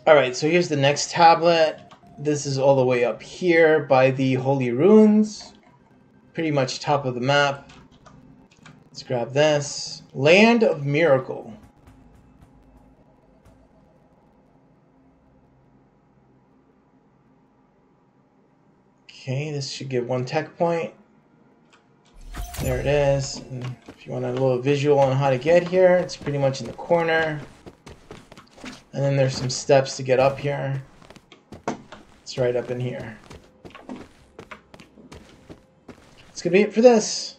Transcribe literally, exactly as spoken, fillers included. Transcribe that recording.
Alright, so here's the next tablet. This is all the way up here by the Holy Ruins. Pretty much top of the map. Let's grab this. Land of Miracle. Okay, this should give one tech point. There it is. And if you want a little visual on how to get here, it's pretty much in the corner. And then there's some steps to get up here. It's right up in here. That's gonna be it for this.